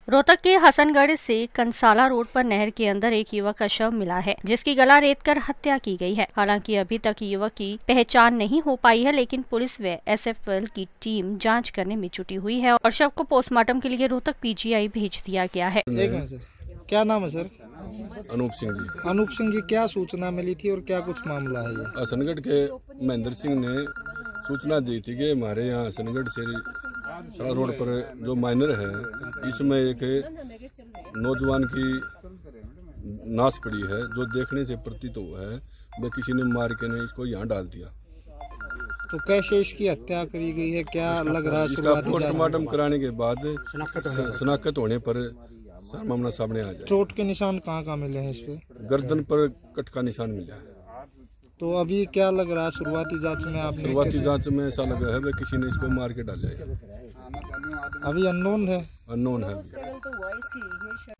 रोहतक के हसनगढ़ से कंसाला रोड पर नहर के अंदर एक युवक का शव मिला है, जिसकी गला रेत कर हत्या की गई है। हालांकि अभी तक युवक की पहचान नहीं हो पाई है, लेकिन पुलिस व एसएफएल की टीम जांच करने में जुटी हुई है और शव को पोस्टमार्टम के लिए रोहतक पीजीआई भेज दिया गया है। क्या नाम है सर? अनूप सिंह जी। अनूप सिंह जी, क्या सूचना मिली थी और क्या कुछ मामला है? ये हसनगढ़ के महेंद्र सिंह ने सूचना दी थी कि हमारे यहाँ हसनगढ़ से रोड पर जो माइनर है, इसमें एक नौजवान की नाश पड़ी है, जो देखने से प्रतीत हुआ है वह किसी ने मार के ने इसको यहाँ डाल दिया। तो कैसे इसकी हत्या करी गई है, क्या लग रहा है? शुरुआती पोस्टमार्टम कराने के बाद शनाख्त होने पर मामला सामने आ जाए। चोट के निशान कहाँ मिले हैं? इस पे गर्दन पर कट का निशान मिला है। तो अभी क्या लग रहा है शुरुआती जांच में? आपने शुरुआती जांच में ऐसा लगा है वह किसी ने इसको मार के डाला है। अभी अननोन है। अननोन है।